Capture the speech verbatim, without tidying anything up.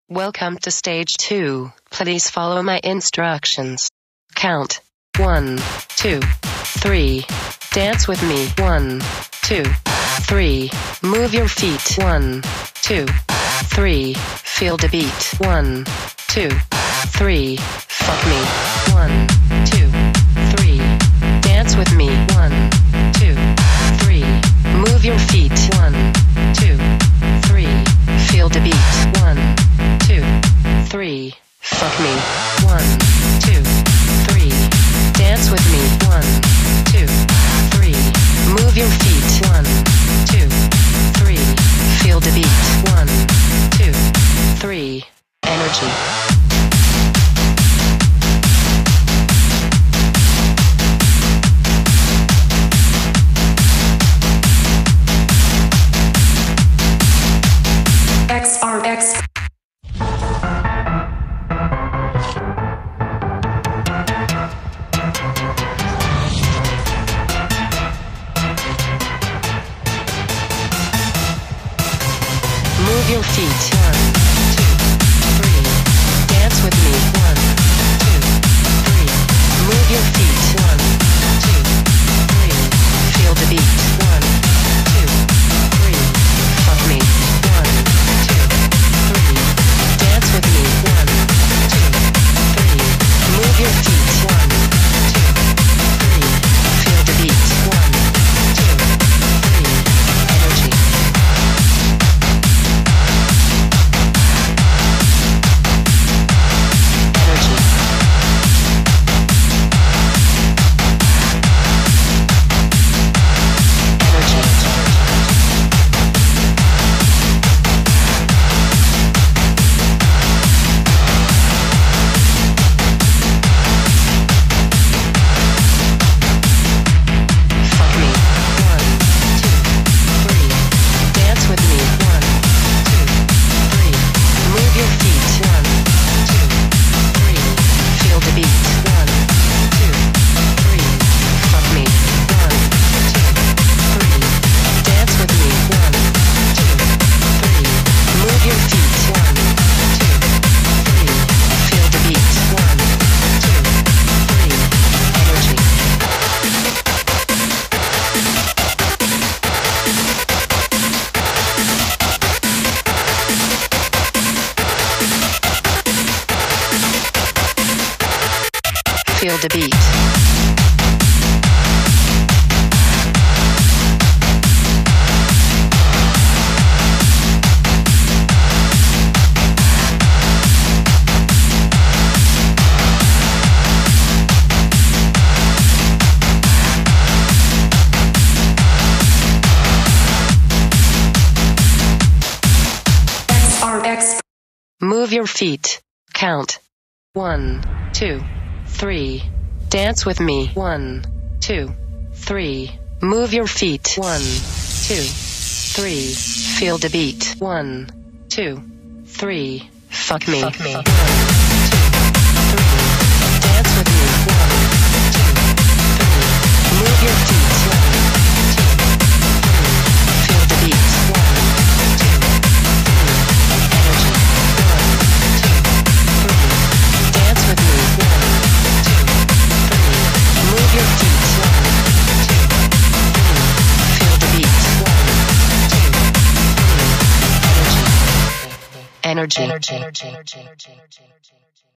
Welcome to stage two. Please follow my instructions. Count. One, two, three. Dance with me. One, two, three. Move your feet. One, two, three. Feel the beat. One, two, three. Fuck me. One, two, three. Dance with me. One, two, three. Move your feet. One, two, three. Feel the beat. One, two, three. Fuck me. One, two, three. Dance with me. One, two, three. Move your feet. One, two, three. Feel the beat. One, two, three. Energy. X R X. Move your feet. One, two, three. Dance with me. One, two, three. Move your feet. One, two, three. Feel the beat. One, two, three. Fuck me. One, two, three. Dance with me. One, two, three. Move your feet. One, two, three. Feel the beat. One, two, three. Energy. Feel the beat. X R X. Move your feet. Count. One, two, three. Dance with me. One, two, three. Move your feet. One, two, three. Feel the beat. One, two, three. Fuck me. Fuck me. One, two, three. Dance with me. One, two, three. Move your feet. One, two, three. Feel the beat. One, two, three. Energy. One, two, three. Dance with me. One, two, three. Move your feet. One, two, three. Feel the beat. One, two, three. Energy. Energy. Energy. Energy. Energy. Energy.